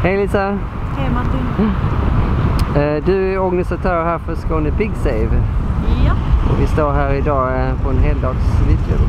Hej Lisa! Hej Martin! Du är organisatör här för Skåne Pig Save. Ja. Och vi står här idag på en heldags viltklubb.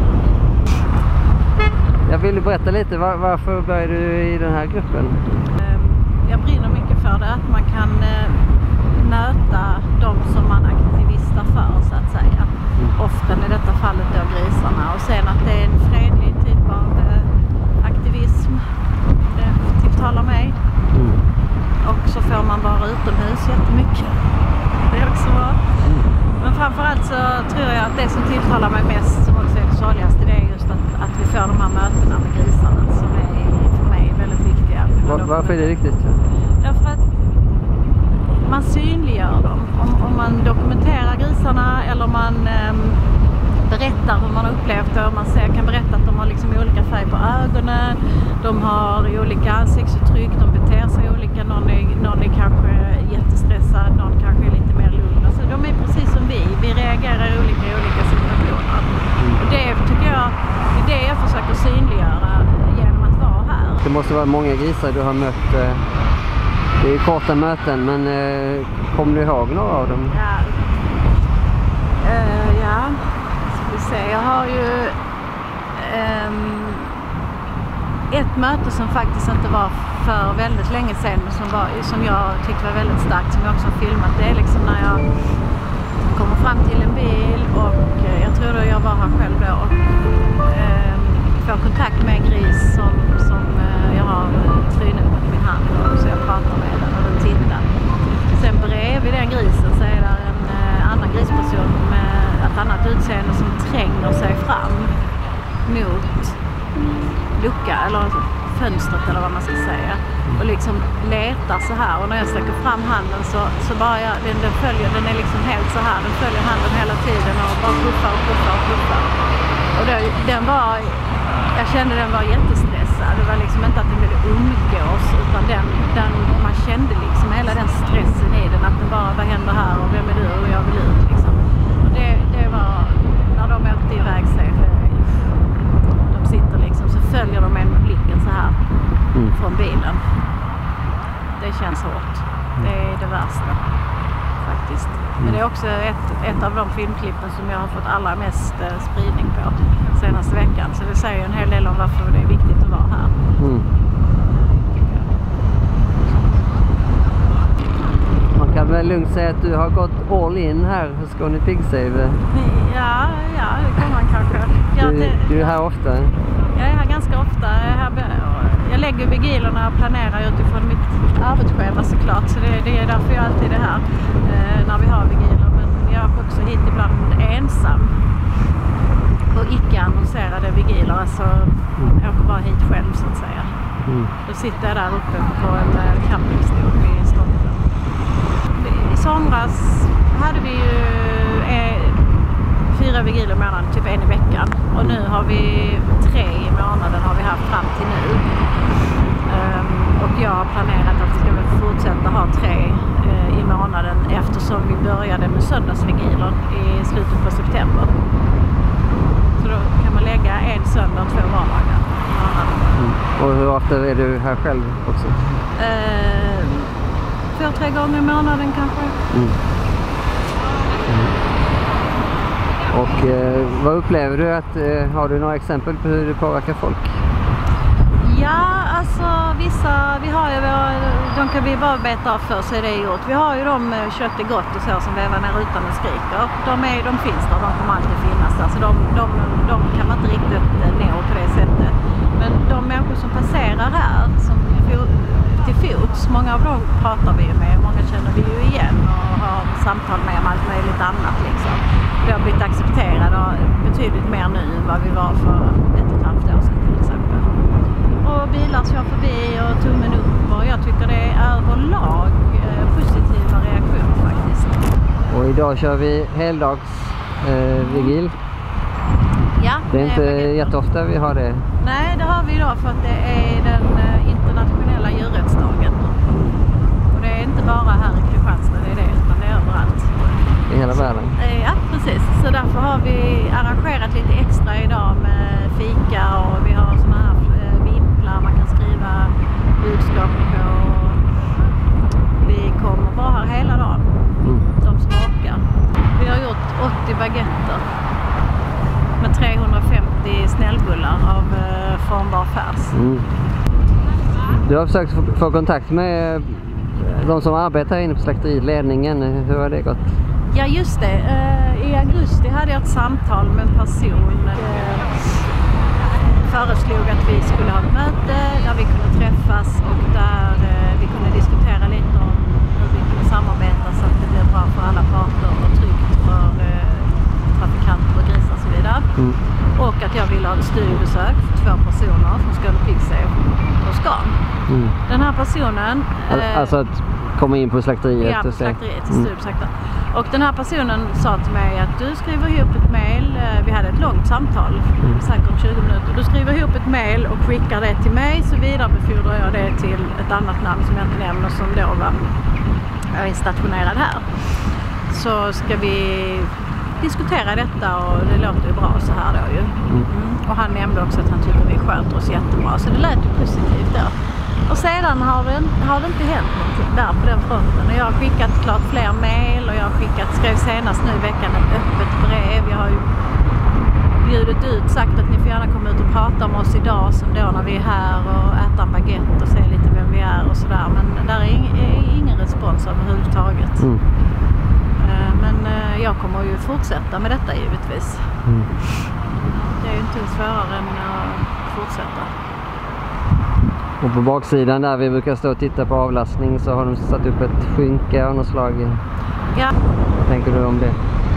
Jag vill berätta lite, varför började du i den här gruppen? Jag brinner mycket för det, att man kan möta de som man aktivistar för, så att säga. Ofta i detta fallet då grisarna. Och sen att det är en fredlig typ av aktivism. Det tilltalar mig. Och så får man vara utomhus jättemycket. Det är också bra. Men framförallt så tror jag att det som tilltalar mig mest, som också är det sorgligaste, det är just att vi får de här mötena med grisarna som är för mig väldigt viktiga. Varför är det viktigt? Därför att man synliggör dem. Om man dokumenterar grisarna eller man berättar hur man har upplevt det. Man kan berätta att de har liksom olika färg på ögonen. De har olika ansiktsuttryck. De beter sig olika. Någon är kanske jättestressad. Någon kanske är lite mer lugn. Alltså, de är precis som vi. Vi reagerar olika i olika situationer. Och det tycker jag är det jag försöker synliggöra genom att vara här. Det måste vara många grisar du har mött. Det är korta möten, men kommer du ihåg några av dem? Ja, ska vi se. Jag har ju ett möte som faktiskt inte var för väldigt länge sedan, men som jag tyckte var väldigt starkt, som jag också har filmat. Det är liksom när jag kommer fram till en bil och jag tror då jag var här själv då och får kontakt med en gris som jag har trynet mot min hand och så jag pratar med den och den tittar. Sen bredvid den grisen så är det en annan grisperson med ett annat utseende som tränger sig fram mot lucka eller fönstret eller vad man ska säga och liksom letar så här, och när jag sträcker fram handen så bara den är liksom helt så här, den följer handen hela tiden och bara puffar och puffar och puffar. Och jag kände den var jättestressad. Det var liksom inte att den ville umgås, utan man kände liksom hela den stressen i den, att den bara, vad händer här och vem är du och jag vill ut liksom. Och det var när de åkte iväg sig, de sitter liksom, så följer de en med blicken så här från bilen. Det känns hårt. Det är det värsta faktiskt. Men det är också ett av de filmklippen som jag har fått allra mest spridning på senaste veckan. Så det säger en hel del om varför det är viktigt att vara här. Man kan väl lugnt säga att du har gått all in här för Skåne Pig Save. Ja, det kan man kanske. Du är här ofta? Jag är här ganska ofta. Jag lägger vigilerna och planerar utifrån mitt arbetsschema såklart. Så det är därför jag alltid är här när vi har vigiler. Men jag åker också hit ibland ensam. Och icke-annonserade vigiler. Alltså jag åker bara hit själv så att säga. Då sitter jag där uppe på en campingstol i Stockholm. I somras hade vi ju 4 vigiler i månaden, typ 1 i veckan. Och nu har vi 3 i månaden har vi haft fram till nu. Och jag har planerat att vi ska fortsätta ha 3 i månaden eftersom vi började med söndagsvigiler i slutet på september. Så då kan man lägga en söndag och 2 vardagar i månaden. Och hur ofta är du här själv också? 2-3 gånger i månaden kanske. Och vad upplever du har du några exempel på hur det påverkar folk? Ja, alltså vi har ju de kan vi bara beta av för så är det gjort. Vi har ju kött är gott och så som vävar ner utan och skriker. De finns där, de kommer alltid finnas där. Så de kan man inte riktigt nå på det sättet. Men de människor som passerar här som till fots, många av dem pratar vi med, många känner vi ju igen och har samtal med om allt möjligt annat liksom. Vi har blivit accepterade betydligt mer nu än vad vi var för 1,5 år sedan till exempel. Och bilar kör förbi och tummen upp, och jag tycker det är överlag positiva reaktioner faktiskt. Och idag kör vi heldags vigil. Ja, det är inte jätteofta vi har det. Nej, det har vi idag för att det är den internationella djurrättsdagen. Och det är inte bara här i Kristianstad, det är utan det är överallt. I hela världen? Ja, precis. Så därför har vi arrangerat lite extra idag med fika och vi har såna här vimplar man kan skriva budskap på Mm. Du har försökt få kontakt med de som arbetar här inne på slakteriledningen. Hur har det gått? Ja, just det. I augusti hade jag ett samtal med en person. Föreslog att vi skulle ha ett möte där vi kunde träffas och där vi kunde diskutera lite om hur vi kunde samarbeta så att det blev bra för alla parter och tryggt för trafikanter och grisar och så vidare. Mm. Och att jag ville ha ett studiebesök för 2 personer från Skåne Pigsafe och Scan. Mm. Den här personen... Alltså att komma in på slakteriet? Ja, på slakteriet till studiebesök. Och den här personen sa till mig att du skriver ihop ett mejl. Vi hade ett långt samtal, säkert 20 minuter. Du skriver ihop ett mejl och skickar det till mig, så vidarebefordrar jag det till ett annat namn som jag inte nämner som då är stationerad här. Så ska vi diskutera detta och det låter ju bra så här då ju. Och han nämnde också att han tycker vi sköter oss jättebra, så det lät ju positivt då. Och sedan har det inte hänt någonting där på den fronten. Och jag har skickat klart fler mejl och jag har skrev senast nu i veckan ett öppet brev. Jag har ju bjudit ut, sagt att ni får gärna komma ut och prata med oss idag som då när vi är här och äta en baguette och se lite vem vi är och sådär. Men där är ingen respons överhuvudtaget. Mm. Men jag kommer ju fortsätta med detta givetvis. Mm. Det är ju inte svårare än att fortsätta. Och på baksidan där vi brukar stå och titta på avlastning så har de satt upp ett skynke av något slag. Ja. Vad tänker du om det?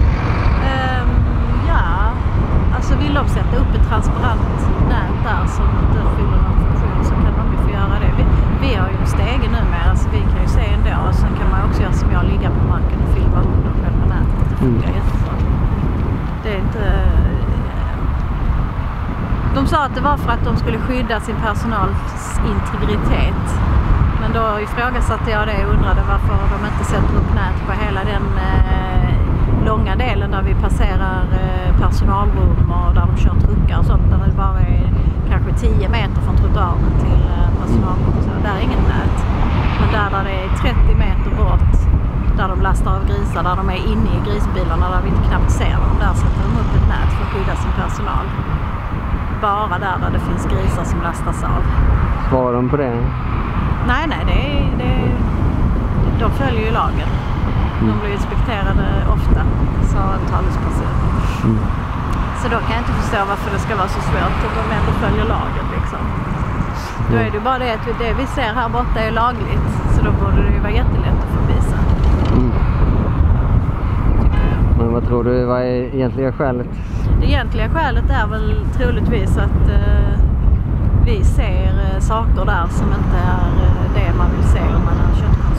Ja, alltså vill de sätta upp ett transparent nät där som inte fyller någon funktion så kan de ju få göra det. Vi har ju en stege numera så vi kan ju se ändå. Och sen kan man också göra som jag, ligga på marken och filma under själva nätet. Det funkar jättebra. Det är inte... De sa att det var för att de skulle skydda sin personals integritet. Men då ifrågasatte jag det och undrade varför de inte sätter upp nät på hela den långa delen där vi passerar personalrum och där de kör truckar och sånt. Där det bara är kanske 10 meter från trottoaren till personalrum. Så där är inget nät. Men där det är 30 meter bort, där de lastar av grisar, där de är inne i grisbilarna där vi inte knappt ser dem. Där sätter de upp ett nät för att skydda sin personal. Bara där det finns grisar som lastas av. Svarar de på det? Nej, de följer ju lagen. De blir inspekterade ofta, sa en talesperson. Så då kan jag inte förstå varför det ska vara så svårt att de ändå följer lagen liksom. Då är det bara det att det vi ser här borta är lagligt, så då borde det ju vara jättelätt att få visa. Men vad tror du, vad är egentliga skälet? Det egentliga skälet är väl troligtvis att vi ser saker där som inte är det man vill se om man har köttkontroll.